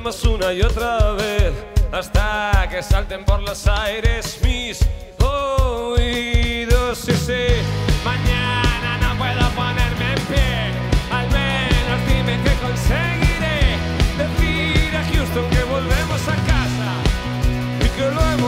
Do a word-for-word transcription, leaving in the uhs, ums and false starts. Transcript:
mismas una y otra vez, hasta que salten por los aires mis oídos. Y si mañana no puedo ponerme en pie, al menos dime que conseguiré decir a Houston que volvemos a casa y que lo hemos